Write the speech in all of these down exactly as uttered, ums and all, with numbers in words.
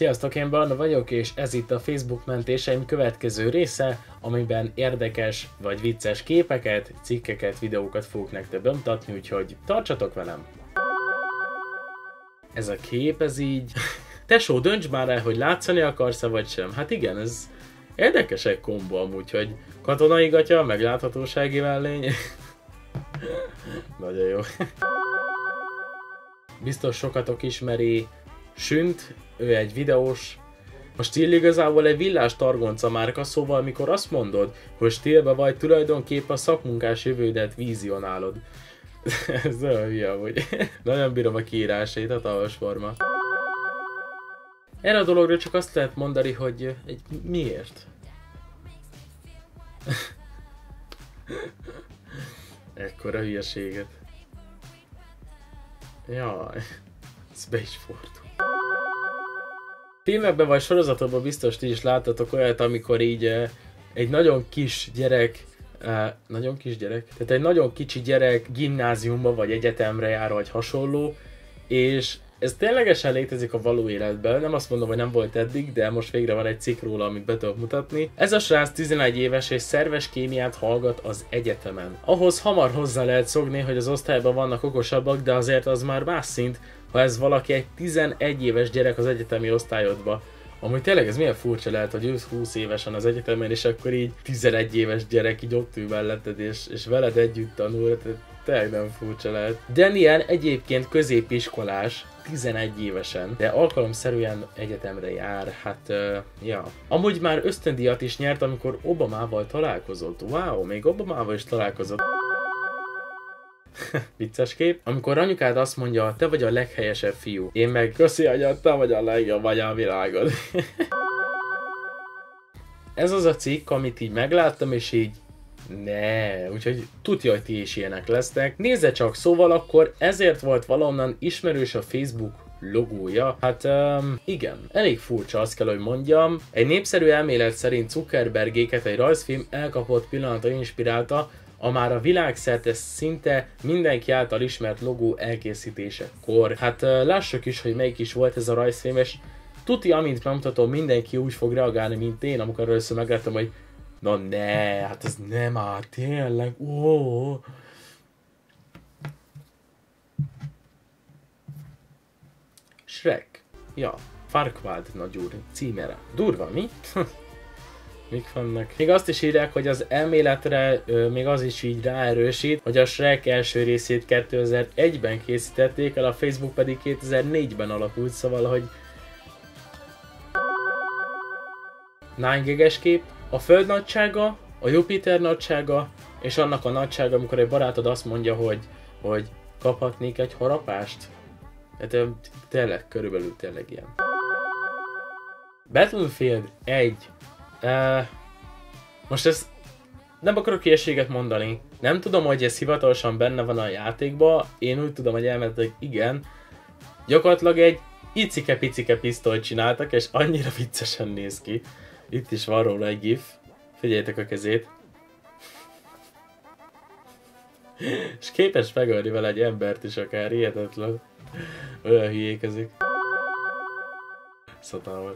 Sziasztok, én Barna vagyok, és ez itt a Facebook mentéseim következő része, amiben érdekes vagy vicces képeket, cikkeket, videókat fogok nektek bemutatni, úgyhogy tartsatok velem! Ez a kép, ez így... Tesó, dönts már el, hogy látszani akarsz-e vagy sem. Hát igen, ez érdekes egy kombo amúgy, hogy katonai gatya, meg láthatósági mellény. Nagyon jó. Biztos sokatok ismeri Sünt, ő egy videós. A stíl igazából egy villás targonca márka, szóval mikor azt mondod, hogy stílbe vagy, tulajdonképpen a szakmunkás jövődet vízionálod. Ez nagyon hülye, hogy nagyon bírom a kiírásait, hatalmas forma. Erre a dologra csak azt lehet mondani, hogy egy miért? Ekkora hülyeséget. Jaj, ez be is fordul. Filmekben vagy sorozatokban biztos ti is láttatok olyat, amikor így uh, egy nagyon kis gyerek, uh, nagyon kis gyerek? Tehát egy nagyon kicsi gyerek gimnáziumba vagy egyetemre jár, vagy hasonló, és ez ténylegesen létezik a való életben, nem azt mondom, hogy nem volt eddig, de most végre van egy cikk róla, amit be tudok mutatni. Ez a srác tizenegy éves és szerves kémiát hallgat az egyetemen. Ahhoz hamar hozzá lehet szokni, hogy az osztályban vannak okosabbak, de azért az már más szint, ha ez valaki egy tizenegy éves gyerek az egyetemi osztályodba. Amúgy tényleg ez milyen furcsa lehet, hogy ősz húsz évesen az egyetemen, és akkor így tizenegy éves gyerek így ott ül melletted, és, és veled együtt tanul, tehát tényleg nem furcsa lehet. Daniel egyébként középiskolás, tizenegy évesen, de alkalomszerűen egyetemre jár, hát uh, ja. Amúgy már ösztöndíjat is nyert, amikor Obamával találkozott. Wow, még Obamával is találkozott. Vicces kép. Amikor anyukád azt mondja, te vagy a leghelyesebb fiú. Én meg, köszi anya, te vagy a legjobb vagy a világon. Ez az a cikk, amit így megláttam, és így ne, úgyhogy tudja, hogy ti is ilyenek lesznek. Nézze csak, szóval akkor ezért volt valahonnan ismerős a Facebook logója. Hát um, igen, elég furcsa, azt kell, hogy mondjam. Egy népszerű elmélet szerint Zuckerbergéket egy rajzfilm elkapott pillanata inspirálta, a már a világszerte szinte mindenki által ismert logó elkészítésekor. Hát lássuk is, hogy melyik is volt ez a rajzfilm, és tuti, amint bemutatom, mindenki úgy fog reagálni, mint én, amikor először megláttam, hogy na ne, hát ez nem már, tényleg, ó. Shrek. Ja, Farquaad nagyúr címere. Durva, mi? Mik vannak? Még azt is írják, hogy az elméletre ö, még az is így ráerősít, hogy a Shrek első részét kétezer-egyben készítették el, a Facebook pedig kétezer-négyben alakult, szóval, hogy nine giges kép, a Föld nagysága, a Jupiter nagysága, és annak a nagysága, amikor egy barátod azt mondja, hogy, hogy kaphatnék egy harapást. Hát tényleg, körülbelül tényleg ilyen. Battlefield egy. Uh, most ez nem akarok hülyeséget mondani. Nem tudom, hogy ez hivatalosan benne van a játékban. Én úgy tudom, hogy elméletileg igen. Gyakorlatilag egy icike-picike pisztolyt csináltak, és annyira viccesen néz ki. Itt is van róla egy gif. Figyeljétek a kezét. És képes megölni vele egy embert is akár, hihetetlen. Olyan hülyékezik. Szatalmas.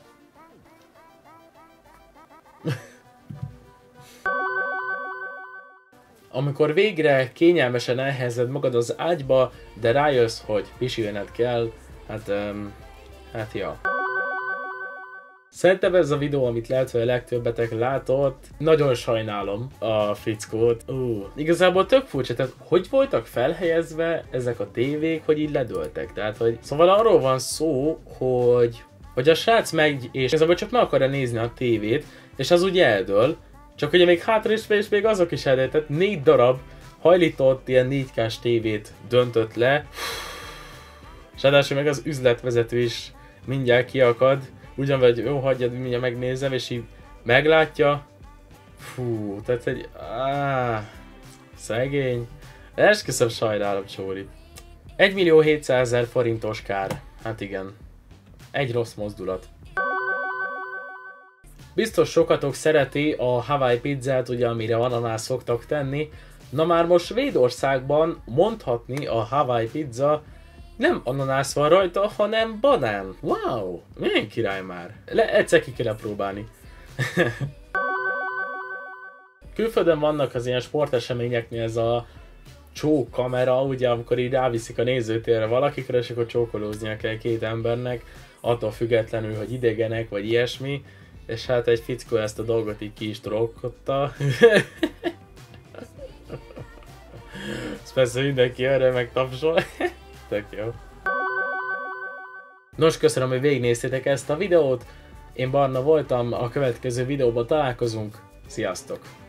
Amikor végre kényelmesen elhelyezed magad az ágyba, de rájössz, hogy pisilned kell, hát, um, hát ja. Szerintem ez a videó, amit lehet, hogy a legtöbbetek látott, nagyon sajnálom a fickót. Uh, igazából tök furcsa, tehát hogy voltak felhelyezve ezek a tévék, hogy így ledöltek, tehát hogy... Szóval arról van szó, hogy, hogy a srác megy, és igazából csak meg akarja nézni a tévét, és az úgy eldől, csak ugye még hátra is, és még azok is eldől, tehát négy darab hajlított ilyen négy kás tévét döntött le, és ráadásul meg az üzletvezető is mindjárt kiakad, ugyan vagy jó, hagyjad, mindjárt megnézem, és így meglátja, fú, tehát egy, áh, szegény, esküszöm, sajnálom, Csóri. egymillió hétszázezer forintos kár, hát igen, egy rossz mozdulat. Biztos sokatok szereti a Hawaii pizzát, ugye, amire ananász szoktak tenni. Na már most Svédországban mondhatni a Hawaii pizza Nem ananász van rajta, hanem banán. Wow, milyen király már. Le, egyszer ki kéne próbálni. Külföldön vannak az ilyen sporteseményeknél ez a csók kamera, ugye, amikor így ráviszik a nézőtérre valakikre, és akkor csókolóznia kell két embernek, attól függetlenül, hogy idegenek, vagy ilyesmi, és hát egy fickó ezt a dolgot így ki is trollkodta. Ez persze mindenki erre meg tapsol. Tök jó. Nos, köszönöm, hogy végignéztétek ezt a videót. Én Barna voltam, a következő videóban találkozunk. Sziasztok!